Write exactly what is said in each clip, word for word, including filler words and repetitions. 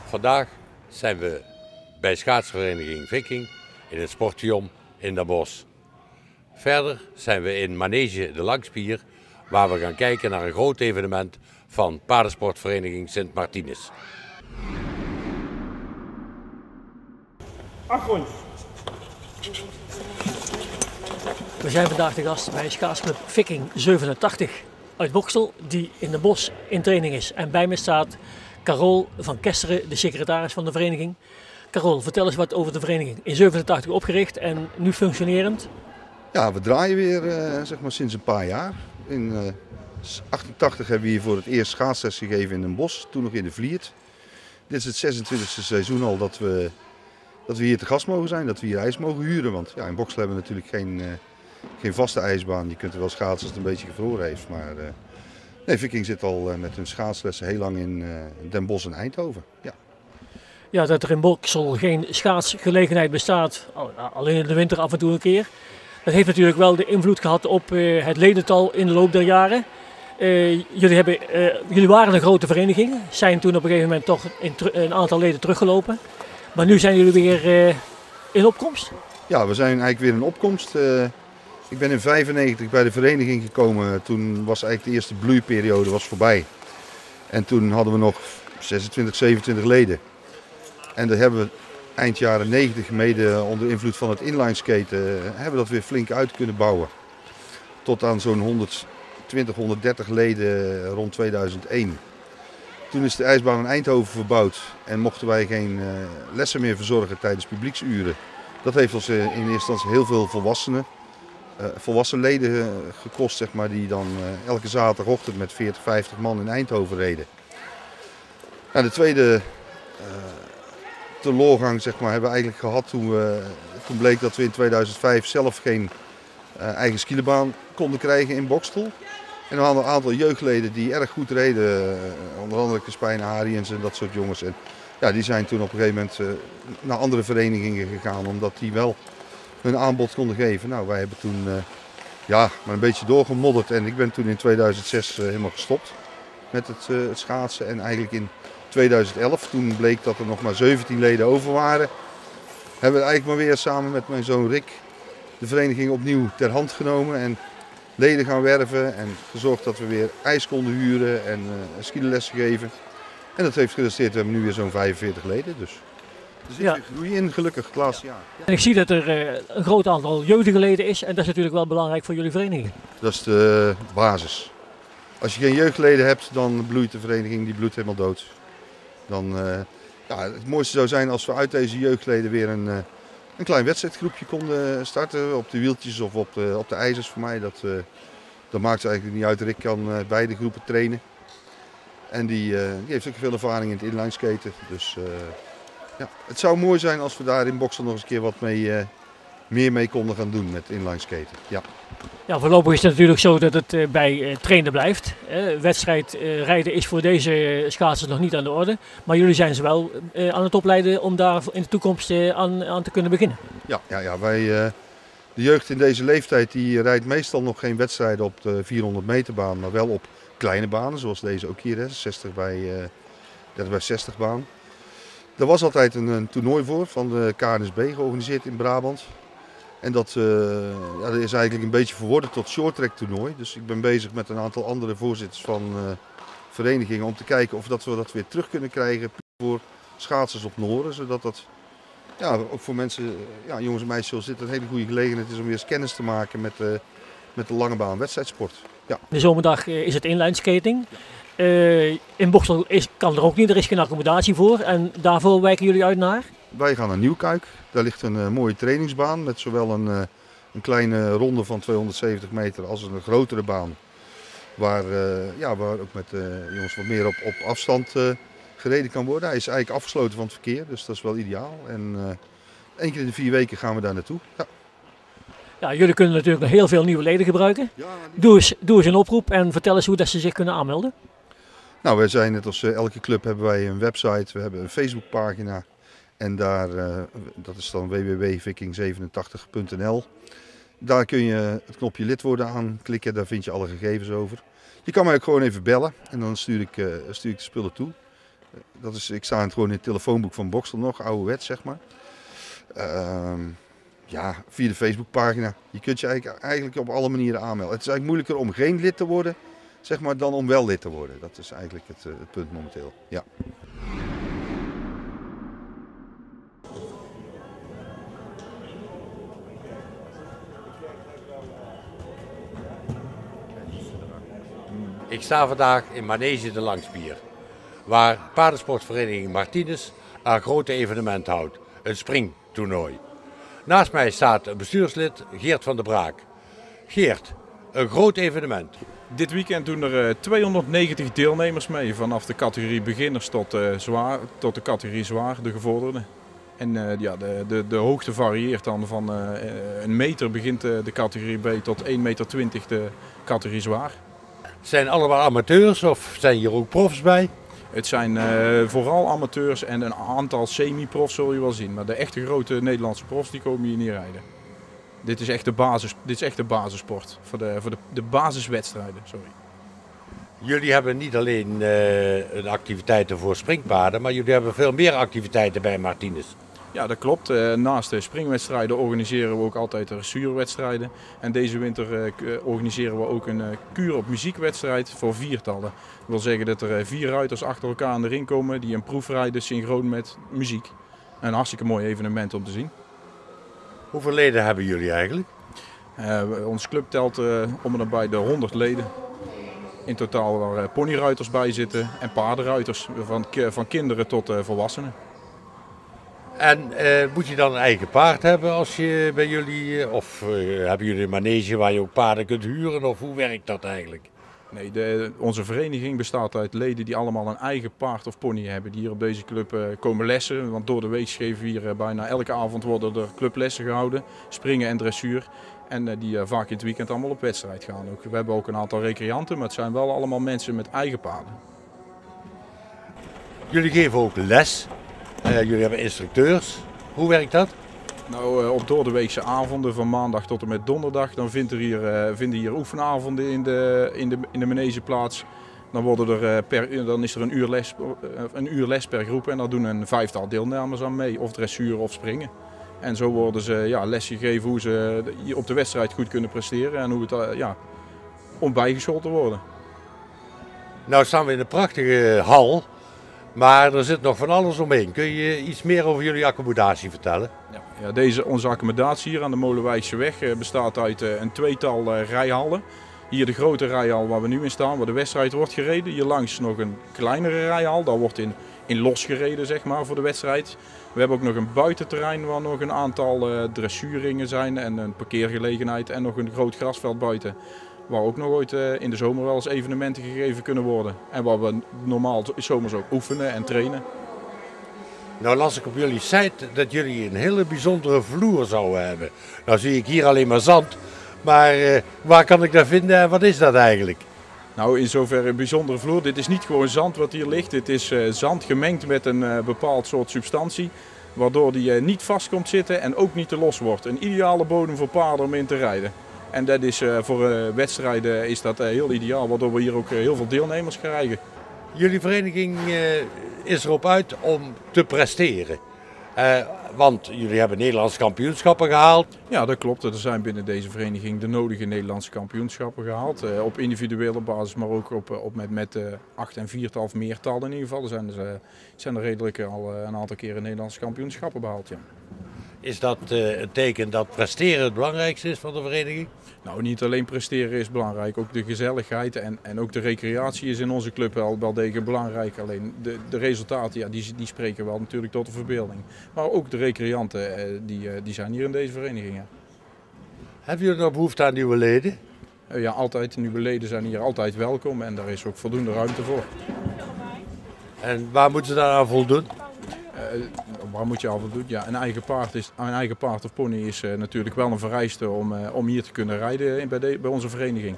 Vandaag zijn we bij schaatsvereniging Viking in het Sportium in Den Bosch. Verder zijn we in Manege de Langspier, waar we gaan kijken naar een groot evenement van paardensportvereniging Sint Martinus. Achtergrond. We zijn vandaag de gast bij schaatsclub Viking zevenentachtig uit Bokstel, die in Den Bosch in training is. En bij me staat Carol van Kesteren, de secretaris van de vereniging. Carol, vertel eens wat over de vereniging. In zevenentachtig opgericht en nu functionerend. Ja, we draaien weer uh, zeg maar sinds een paar jaar. In uh, achtentachtig hebben we hier voor het eerst schaatsles gegeven in Den Bosch, toen nog in de Vliert. Dit is het zesentwintigste seizoen al dat we, dat we hier te gast mogen zijn, dat we hier ijs mogen huren. Want ja, in Boksel hebben we natuurlijk geen, uh, geen vaste ijsbaan. Je kunt er wel schaatsen als het een beetje gevroren heeft. Maar uh, nee, Viking zit al uh, met hun schaatslessen heel lang in uh, Den Bosch en Eindhoven. Ja. Ja, dat er in Boksel geen schaatsgelegenheid bestaat, alleen in de winter af en toe een keer. Dat heeft natuurlijk wel de invloed gehad op uh, het ledental in de loop der jaren. Uh, jullie, hebben, uh, jullie waren een grote vereniging, zijn toen op een gegeven moment toch in een aantal leden teruggelopen. Maar nu zijn jullie weer uh, in opkomst? Ja, we zijn eigenlijk weer in opkomst. Uh, ik ben in vijfennegentig bij de vereniging gekomen. Toen was eigenlijk de eerste bloeiperiode was voorbij. En toen hadden we nog zesentwintig, zevenentwintig leden. En daar hebben we eind jaren negentig, mede onder invloed van het inlineskaten, hebben we dat weer flink uit kunnen bouwen. Tot aan zo'n honderdtwintig, honderddertig leden rond tweeduizend één. Toen is de ijsbaan in Eindhoven verbouwd en mochten wij geen uh, lessen meer verzorgen tijdens publieksuren. Dat heeft ons uh, in eerste instantie heel veel volwassenen, uh, volwassen leden uh, gekost, zeg maar, die dan uh, elke zaterdagochtend met veertig, vijftig man in Eindhoven reden. Nou, de tweede uh, teloorgang, zeg maar, hebben we eigenlijk gehad toen, we, toen bleek dat we in tweeduizend vijf zelf geen uh, eigen skielenbaan konden krijgen in Bokstel. En we hadden een aantal jeugdleden die erg goed reden, uh, onder andere Kespijn Ariens en dat soort jongens. En ja, die zijn toen op een gegeven moment uh, naar andere verenigingen gegaan, omdat die wel hun aanbod konden geven. Nou, wij hebben toen uh, ja, maar een beetje doorgemodderd en ik ben toen in tweeduizend zes uh, helemaal gestopt met het, uh, het schaatsen. En eigenlijk in tweeduizend elf, toen bleek dat er nog maar zeventien leden over waren, hebben we eigenlijk maar weer samen met mijn zoon Rick de vereniging opnieuw ter hand genomen en leden gaan werven en gezorgd dat we weer ijs konden huren en uh, skielessen geven. En dat heeft geresulteerd, we hebben nu weer zo'n vijfenveertig leden. Dus er zit ja. weer groei in, gelukkig, het laatste jaar. En ik zie dat er uh, een groot aantal jeugdige leden is en dat is natuurlijk wel belangrijk voor jullie vereniging. Dat is de basis. Als je geen jeugdleden hebt, dan bloeit de vereniging, die bloedt helemaal dood. Dan, uh, ja, het mooiste zou zijn als we uit deze jeugdleden weer een, uh, een klein wedstrijdgroepje konden starten. Op de wieltjes of op de, op de ijzers voor mij. Dat, uh, dat maakt het eigenlijk niet uit. Rick kan uh, beide groepen trainen. En die, uh, die heeft ook veel ervaring in het inlineskaten. Dus uh, ja, het zou mooi zijn als we daar in Boksel nog eens een keer wat mee, uh, meer mee konden gaan doen met inlineskaten. Ja. Ja, voorlopig is het natuurlijk zo dat het uh, bij uh, trainen blijft. Uh, wedstrijd uh, rijden is voor deze schaatsers nog niet aan de orde. Maar jullie zijn ze wel uh, aan het opleiden om daar in de toekomst uh, aan, aan te kunnen beginnen. Ja, ja, ja wij, uh, de jeugd in deze leeftijd die rijdt meestal nog geen wedstrijden op de vierhonderd meter baan. Maar wel op kleine banen, zoals deze ook hier, hè, zestig bij, uh, dertig bij zestig baan. Er was altijd een, een toernooi voor van de K N S B georganiseerd in Brabant. En dat, uh, ja, dat is eigenlijk een beetje verworden tot shorttrack toernooi. Dus ik ben bezig met een aantal andere voorzitters van uh, verenigingen om te kijken of dat we dat weer terug kunnen krijgen voor schaatsers op Noorden. Zodat dat ja, ook voor mensen, ja, jongens en meisjes zoals dit, een hele goede gelegenheid is om weer eens kennis te maken met, uh, met de lange baan wedstrijdsport. Ja. De zomerdag uh, is het inlineskating. Uh, in Boksel is, kan er ook niet, er is geen accommodatie voor en daarvoor wijken jullie uit naar? Wij gaan naar Nieuwkuik. Daar ligt een uh, mooie trainingsbaan met zowel een, uh, een kleine ronde van tweehonderdzeventig meter als een grotere baan. Waar, uh, ja, waar ook met uh, jongens wat meer op, op afstand uh, gereden kan worden. Hij is eigenlijk afgesloten van het verkeer, dus dat is wel ideaal. En uh, één keer in de vier weken gaan we daar naartoe. Ja. Ja, jullie kunnen natuurlijk nog heel veel nieuwe leden gebruiken. Ja, die... doe, eens, doe eens een oproep en vertel eens hoe dat ze zich kunnen aanmelden. Nou, wij zijn net als uh, elke club hebben wij een website, we hebben een Facebookpagina. En daar, uh, dat is dan w w w punt viking zevenentachtig punt n l. Daar kun je het knopje lid worden aanklikken, daar vind je alle gegevens over. Je kan mij ook gewoon even bellen en dan stuur ik, uh, stuur ik de spullen toe. Dat is, ik sta gewoon in het telefoonboek van Boxtel nog, ouderwets zeg maar. Uh, ja, via de Facebookpagina. Je kunt je eigenlijk, eigenlijk op alle manieren aanmelden. Het is eigenlijk moeilijker om geen lid te worden, zeg maar, dan om wel lid te worden. Dat is eigenlijk het, uh, het punt momenteel. Ja. Ik sta vandaag in Manege de Langspier, waar paardensportvereniging Martinez een grote evenement houdt, een springtoernooi. Naast mij staat een bestuurslid, Geert van der Braak. Geert, een groot evenement. Dit weekend doen er tweehonderdnegentig deelnemers mee, vanaf de categorie beginners tot, uh, zwaar, tot de categorie zwaar, de gevorderden. En uh, ja, de, de, de hoogte varieert dan van uh, een meter begint uh, de categorie B tot één meter twintig de categorie zwaar. Zijn allemaal amateurs of zijn hier ook profs bij? Het zijn uh, vooral amateurs en een aantal semi-profs zul je wel zien. Maar de echte grote Nederlandse profs die komen hier niet rijden. Dit is echt de, basis, dit is echt de basissport, voor de, voor de, de basiswedstrijden. Sorry. Jullie hebben niet alleen uh, activiteiten voor springpaarden, maar jullie hebben veel meer activiteiten bij Martinez. Ja, dat klopt. Uh, naast de springwedstrijden organiseren we ook altijd dressuurwedstrijden. En deze winter uh, organiseren we ook een uh, kuur op muziekwedstrijd voor viertallen. Dat wil zeggen dat er uh, vier ruiters achter elkaar in de ring komen die een proef rijden synchroon met muziek. Een hartstikke mooi evenement om te zien. Hoeveel leden hebben jullie eigenlijk? Uh, ons club telt uh, om en nabij de honderd leden. In totaal waar uh, ponyruiters bij zitten en paardenruiters, van, van kinderen tot uh, volwassenen. En uh, moet je dan een eigen paard hebben als je bij jullie, of uh, hebben jullie een manege waar je ook paarden kunt huren, of hoe werkt dat eigenlijk? Nee, de, onze vereniging bestaat uit leden die allemaal een eigen paard of pony hebben, die hier op deze club uh, komen lessen. Want door de week geven we hier uh, bijna elke avond worden er clublessen gehouden, springen en dressuur. En uh, die uh, vaak in het weekend allemaal op wedstrijd gaan. Ook, we hebben ook een aantal recreanten, maar het zijn wel allemaal mensen met eigen paarden. Jullie geven ook les. Uh, jullie hebben instructeurs. Hoe werkt dat? Nou, uh, op doordeweekse avonden van maandag tot en met donderdag, dan vindt er hier, uh, vinden hier oefenavonden in de, in de, in de manege plaats. Dan, worden er, uh, per, dan is er een uur, les, uh, een uur les per groep en daar doen een vijftal deelnemers aan mee, of dressuur of springen. En zo worden ze ja, lesje gegeven hoe ze op de wedstrijd goed kunnen presteren en hoe het uh, ja, om bijgeschoold te worden. Nou staan we in een prachtige hal. Maar er zit nog van alles omheen. Kun je iets meer over jullie accommodatie vertellen? Ja, ja, deze, onze accommodatie hier aan de Molenwijkseweg uh, bestaat uit uh, een tweetal uh, rijhallen. Hier de grote rijhal waar we nu in staan, waar de wedstrijd wordt gereden. Hier langs nog een kleinere rijhal, daar wordt in, in los gereden zeg maar, voor de wedstrijd. We hebben ook nog een buitenterrein waar nog een aantal uh, dressuurringen zijn en een parkeergelegenheid en nog een groot grasveld buiten. Waar ook nog ooit uh, in de zomer wel eens evenementen gegeven kunnen worden. En waar we normaal zomers ook oefenen en trainen. Nou las ik op jullie site dat jullie een hele bijzondere vloer zouden hebben. Nou zie ik hier alleen maar zand. Maar uh, waar kan ik dat vinden en wat is dat eigenlijk? Nou, in zoverre een bijzondere vloer. Dit is niet gewoon zand wat hier ligt. Dit is uh, zand gemengd met een uh, bepaald soort substantie. Waardoor die uh, niet vast komt zitten en ook niet te los wordt. Een ideale bodem voor paarden om in te rijden. En dat is, uh, voor uh, wedstrijden is dat uh, heel ideaal, waardoor we hier ook uh, heel veel deelnemers krijgen. Jullie vereniging uh, is erop uit om te presteren. Uh, want jullie hebben Nederlandse kampioenschappen gehaald. Ja, dat klopt. Er zijn binnen deze vereniging de nodige Nederlandse kampioenschappen gehaald. Uh, op individuele basis, maar ook op, op met, met uh, acht en viertal of meertal in ieder geval. Er zijn, uh, zijn er redelijk al uh, een aantal keren Nederlandse kampioenschappen behaald. Ja. Is dat uh, een teken dat presteren het belangrijkste is van de vereniging? Nou, niet alleen presteren is belangrijk, ook de gezelligheid en, en ook de recreatie is in onze club wel, wel degelijk belangrijk. Alleen de, de resultaten, ja, die, die spreken wel natuurlijk tot de verbeelding. Maar ook de recreanten, eh, die, die zijn hier in deze vereniging. Ja. Hebben jullie nog behoefte aan nieuwe leden? Uh, ja, altijd. Nieuwe leden zijn hier altijd welkom en daar is ook voldoende ruimte voor. En waar moeten ze daar aan voldoen? Uh, waar moet je al voldoen? Ja, een eigen paard, is, een eigen paard of pony is uh, natuurlijk wel een vereiste om, uh, om hier te kunnen rijden bij, de, bij onze vereniging.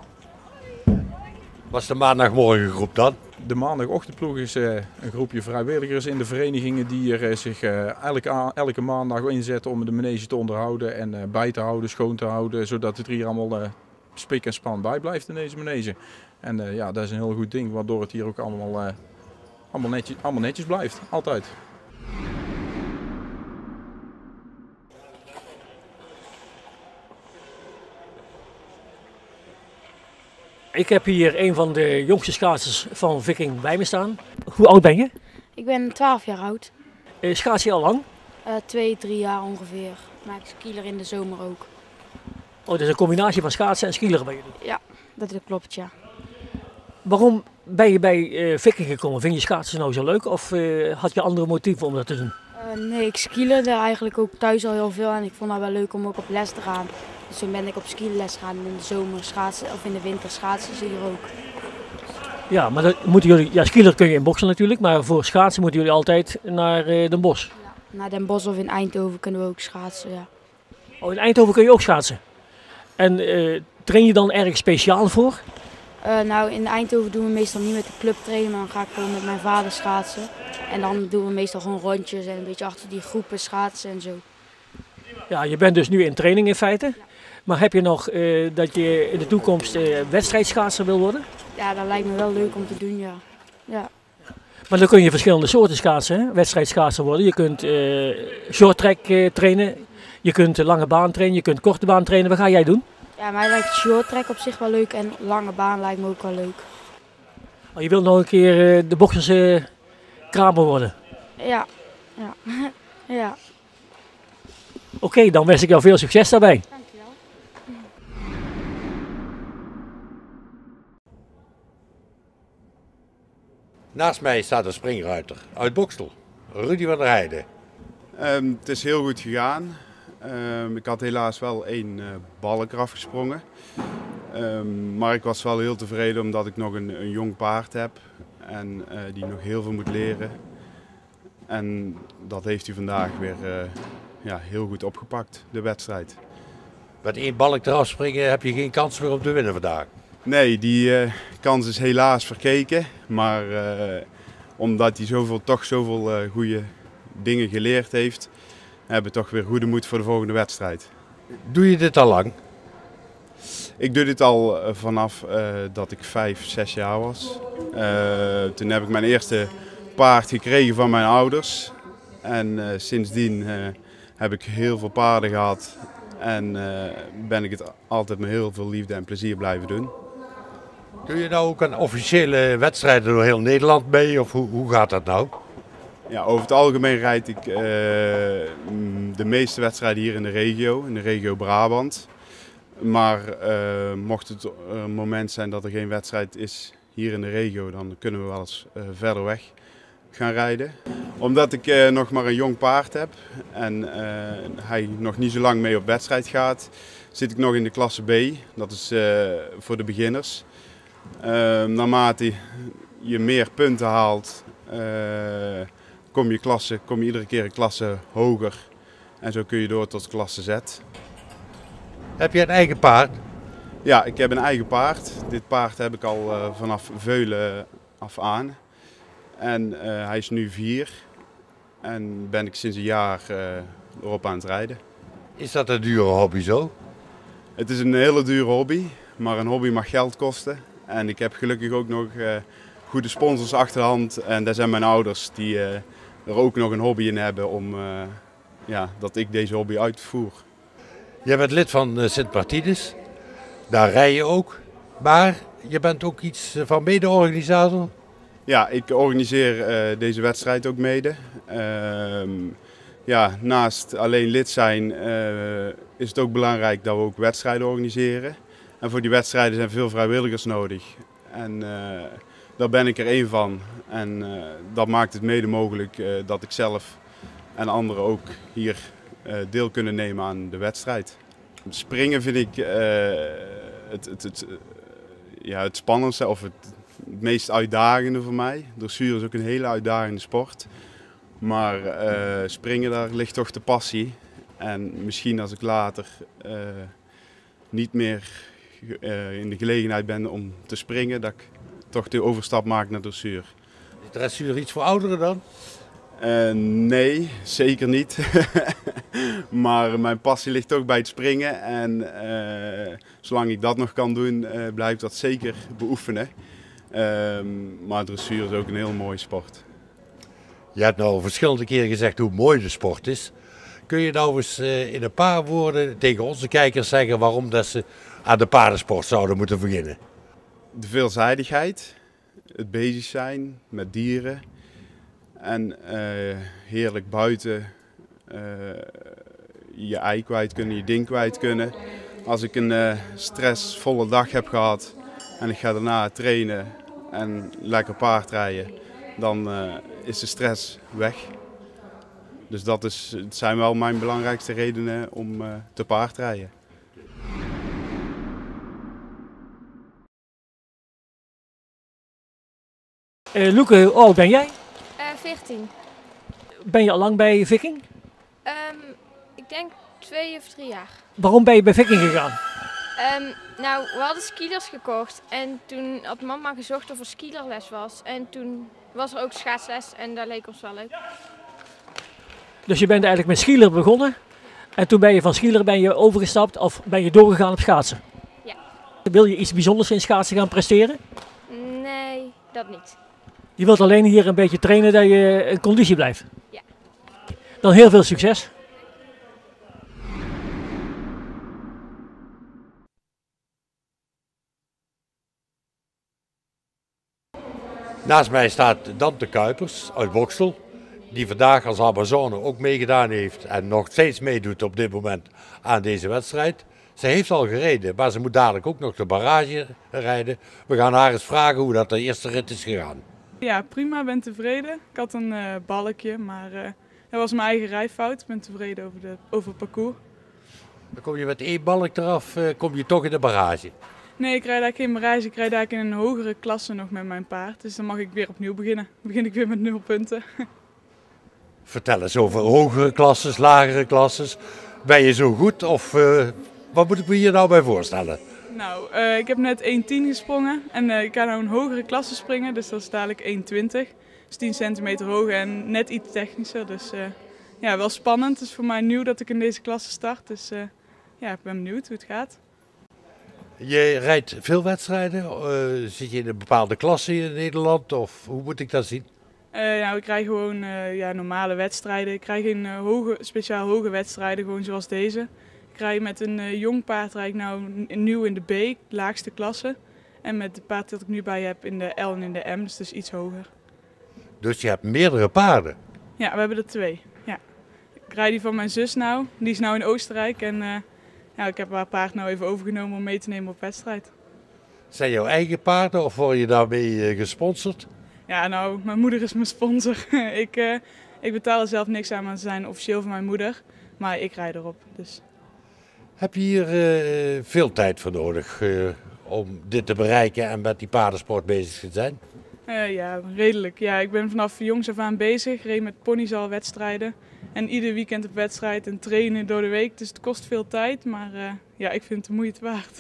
Wat is de maandagmorgengroep dan? De maandagochtendploeg is uh, een groepje vrijwilligers in de verenigingen die er, uh, zich uh, elke, elke maandag inzetten om de manege te onderhouden en uh, bij te houden, schoon te houden, zodat het er hier allemaal uh, spik en span bij blijft in deze manege. En uh, ja, dat is een heel goed ding, waardoor het hier ook allemaal... Uh, allemaal netjes, allemaal netjes blijft, altijd. Ik heb hier een van de jongste schaatsers van Viking bij me staan. Hoe oud ben je? Ik ben twaalf jaar oud. Uh, schaats je al lang? Uh, twee, drie jaar ongeveer. Maar ik skieler in de zomer ook. Oh, dat is een combinatie van schaatsen en skileren bij jullie? Ja, dat klopt, ja. Waarom ben je bij uh, Viking gekomen? Vind je schaatsen nou zo leuk of uh, had je andere motieven om dat te doen? Uh, nee, ik skilerde eigenlijk ook thuis al heel veel en ik vond het wel leuk om ook op les te gaan. Dus toen ben ik op skiles gaan in de zomer schaatsen of in de winter schaatsen ze hier ook. Ja, maar dat moeten jullie, ja, skileren kun je in boksen natuurlijk, maar voor schaatsen moeten jullie altijd naar uh, Den Bosch. Ja, naar Den Bosch of in Eindhoven kunnen we ook schaatsen, ja. Oh, in Eindhoven kun je ook schaatsen. En uh, train je dan ergens speciaal voor? Uh, nou, in Eindhoven doen we meestal niet met de club trainen, maar dan ga ik gewoon met mijn vader schaatsen. En dan doen we meestal gewoon rondjes en een beetje achter die groepen schaatsen en zo. Ja, je bent dus nu in training in feite. Ja. Maar heb je nog uh, dat je in de toekomst uh, wedstrijdschaatser wil worden? Ja, dat lijkt me wel leuk om te doen, ja. Ja. Maar dan kun je verschillende soorten schaatsen, hè? Wedstrijdschaatser worden. Je kunt uh, short track uh, trainen, je kunt uh, lange baan trainen, je kunt korte baan trainen. Wat ga jij doen? Ja, mij lijkt short track op zich wel leuk en lange baan lijkt me ook wel leuk. Oh, je wilt nog een keer uh, de bokserse uh, kramer worden? Ja, ja. ja. Oké, okay, dan wens ik jou veel succes daarbij. Dankjewel. Naast mij staat een springruiter uit Bokstel, Rudy van der Heijden. Um, het is heel goed gegaan. Um, ik had helaas wel één uh, balk eraf gesprongen. Um, maar ik was wel heel tevreden omdat ik nog een, een jong paard heb en uh, die nog heel veel moet leren. En dat heeft hij vandaag weer uh, ja, heel goed opgepakt, de wedstrijd. Met één balk eraf springen heb je geen kans meer om te winnen vandaag. Nee, die uh, kans is helaas verkeken. Maar uh, omdat hij zoveel, toch zoveel uh, goede dingen geleerd heeft, hebben we toch weer goede moed voor de volgende wedstrijd. Doe je dit al lang? Ik doe dit al uh, vanaf uh, dat ik vijf, zes jaar was. Uh, toen heb ik mijn eerste paard gekregen van mijn ouders. En uh, sindsdien uh, heb ik heel veel paarden gehad. En uh, ben ik het altijd met heel veel liefde en plezier blijven doen. Doe je nou ook aan officiële wedstrijden door heel Nederland mee? Of hoe, hoe gaat dat nou? Ja, over het algemeen rijd ik uh, de meeste wedstrijden hier in de regio, in de regio Brabant. Maar uh, mocht het een moment zijn dat er geen wedstrijd is hier in de regio, dan kunnen we wel eens uh, verder weg gaan rijden. Omdat ik uh, nog maar een jong paard heb en uh, hij nog niet zo lang mee op wedstrijd gaat, zit ik nog in de klasse B. Dat is uh, voor de beginners. Uh, naarmate je meer punten haalt, uh, kom je, klasse, kom je iedere keer een klasse hoger. En zo kun je door tot klasse Z. Heb je een eigen paard? Ja, ik heb een eigen paard. Dit paard heb ik al uh, vanaf Veulen af aan. En uh, hij is nu vier. En ben ik sinds een jaar uh, erop aan het rijden. Is dat een dure hobby zo? Het is een hele dure hobby, maar een hobby mag geld kosten. En ik heb gelukkig ook nog uh, goede sponsors achter de hand. En dat zijn mijn ouders die uh, er ook nog een hobby in hebben om uh, ja, dat ik deze hobby uitvoer. Je bent lid van uh, Sint-Martinus. Daar rij je ook. Maar je bent ook iets van mede-organisator. Ja, ik organiseer uh, deze wedstrijd ook mede. Uh, ja, naast alleen lid zijn uh, is het ook belangrijk dat we ook wedstrijden organiseren. En voor die wedstrijden zijn veel vrijwilligers nodig. En uh, daar ben ik er één van. En uh, dat maakt het mede mogelijk uh, dat ik zelf en anderen ook hier uh, deel kunnen nemen aan de wedstrijd. Springen vind ik uh, het, het, het, uh, ja, het spannendste of het, het meest uitdagende voor mij. Dressuur is ook een hele uitdagende sport. Maar uh, springen, daar ligt toch de passie. En misschien als ik later uh, niet meer uh, in de gelegenheid ben om te springen, dat ik toch de overstap maak naar dressuur. Is dressuur iets voor ouderen dan? Uh, nee, zeker niet. Maar mijn passie ligt toch bij het springen. En uh, zolang ik dat nog kan doen, uh, blijf ik dat zeker beoefenen. Um, maar dressuur is ook een heel mooie sport. Je hebt nou verschillende keren gezegd hoe mooi de sport is. Kun je nou eens uh, in een paar woorden tegen onze kijkers zeggen waarom dat ze aan de paardensport zouden moeten beginnen? De veelzijdigheid, het bezig zijn met dieren en uh, heerlijk buiten uh, je ei kwijt kunnen, je ding kwijt kunnen. Als ik een uh, stressvolle dag heb gehad en ik ga daarna trainen en lekker paardrijden, dan uh, is de stress weg. Dus dat is, het zijn wel mijn belangrijkste redenen om uh, te paardrijden. Uh, Loeke, hoe oud ben jij? Uh, veertien. Ben je al lang bij Viking? Um, ik denk twee of drie jaar. Waarom ben je bij Viking gegaan? Um, nou, we hadden skilers gekocht en toen had mama gezocht of er skielerles was. En toen was er ook schaatsles en dat leek ons wel leuk. Dus je bent eigenlijk met skieler begonnen en toen ben je van skieler ben je overgestapt of ben je doorgegaan op schaatsen? Ja. Wil je iets bijzonders in schaatsen gaan presteren? Nee, dat niet. Je wilt alleen hier een beetje trainen dat je in conditie blijft? Ja. Dan heel veel succes. Naast mij staat Dante Kuipers uit Boxtel, die vandaag als Amazone ook meegedaan heeft en nog steeds meedoet op dit moment aan deze wedstrijd. Ze heeft al gereden, maar ze moet dadelijk ook nog de barrage rijden. We gaan haar eens vragen hoe dat de eerste rit is gegaan. Ja, prima, ben tevreden. Ik had een uh, balkje, maar uh, dat was mijn eigen rijfout. Ik ben tevreden over, de, over het parcours. Dan kom je met één balk eraf, uh, kom je toch in de barrage? Nee, ik rijd eigenlijk geen barrage. Ik rijd eigenlijk in een hogere klasse nog met mijn paard. Dus dan mag ik weer opnieuw beginnen. Dan begin ik weer met nul punten. Vertel eens over hogere klasses, lagere klasses. Ben je zo goed of uh, wat moet ik me hier nou bij voorstellen? Nou, uh, ik heb net één tien gesprongen en uh, ik ga nou een hogere klasse springen. Dus dat is dadelijk één twintig. Dus tien centimeter hoger en net iets technischer. Dus uh, ja, wel spannend. Het is voor mij nieuw dat ik in deze klasse start. Dus uh, ja, ik ben benieuwd hoe het gaat. Je rijdt veel wedstrijden? Uh, zit je in een bepaalde klasse in Nederland of hoe moet ik dat zien? Uh, nou, ik rij gewoon uh, ja, normale wedstrijden. Ik rij geen uh, hoge, speciaal hoge wedstrijden, gewoon zoals deze. Ik rij met een uh, jong paard, rijd ik nou nieuw in de B, de laagste klasse. En met het paard dat ik nu bij heb in de L en in de M, dus, dus iets hoger. Dus je hebt meerdere paarden? Ja, we hebben er twee. Ja. Ik rijd die van mijn zus nou, die is nou in Oostenrijk. En uh, ja, ik heb haar paard nou even overgenomen om mee te nemen op wedstrijd. Zijn jouw eigen paarden of word je daarmee uh, gesponsord? Ja, nou, mijn moeder is mijn sponsor. ik, uh, ik betaal er zelf niks aan, maar ze zijn officieel van mijn moeder. Maar ik rijd erop, dus... Heb je hier uh, veel tijd voor nodig uh, om dit te bereiken en met die paardensport bezig te zijn? Uh, ja, redelijk. Ja, ik ben vanaf jongs af aan bezig. Reed met ponies al wedstrijden. En ieder weekend op wedstrijd en trainen door de week. Dus het kost veel tijd, maar uh, ja, ik vind het de moeite waard.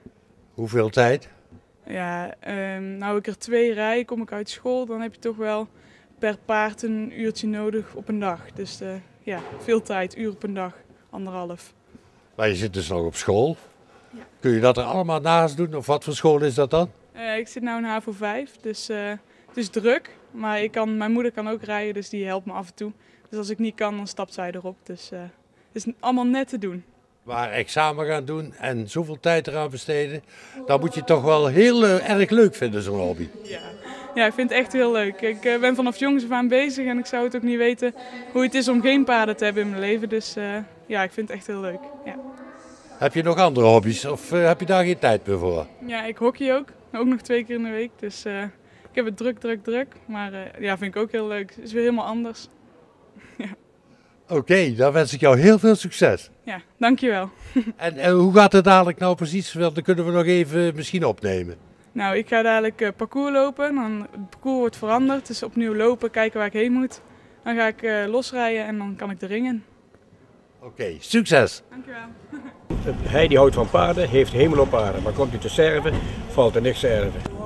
Hoeveel tijd? Ja, um, nou ik er twee rij, kom ik uit school, dan heb je toch wel per paard een uurtje nodig op een dag. Dus uh, ja, veel tijd, uur op een dag, anderhalf. Maar je zit dus nog op school. Ja. Kun je dat er allemaal naast doen of wat voor school is dat dan? Uh, ik zit nu in H A V O vijf, dus uh, het is druk. Maar ik kan, mijn moeder kan ook rijden, dus die helpt me af en toe. Dus als ik niet kan, dan stapt zij erop. Dus uh, het is allemaal net te doen. Waar examen gaan doen en zoveel tijd eraan besteden, dan moet je toch wel heel uh, erg leuk vinden, zo'n hobby. Ja. ja, ik vind het echt heel leuk. Ik uh, ben vanaf jongs af aan bezig en ik zou het ook niet weten hoe het is om geen paarden te hebben in mijn leven. Dus uh, ja, ik vind het echt heel leuk. Ja. Heb je nog andere hobby's of uh, heb je daar geen tijd meer voor? Ja, ik hockey ook. Ook nog twee keer in de week. Dus uh, ik heb het druk, druk, druk. Maar uh, ja, vind ik ook heel leuk. Het is weer helemaal anders. ja. Oké, okay, dan wens ik jou heel veel succes. Ja, dankjewel. en, en hoe gaat het dadelijk nou precies? Want dan kunnen we nog even misschien opnemen. Nou, ik ga dadelijk uh, parcours lopen. Dan, het parcours wordt veranderd. Dus opnieuw lopen, kijken waar ik heen moet. Dan ga ik uh, losrijden en dan kan ik de ring in. Oké, okay, succes. Dankjewel. Hij die houdt van paarden, heeft hemel op paarden. Maar komt hij te serven, valt er niks te erven.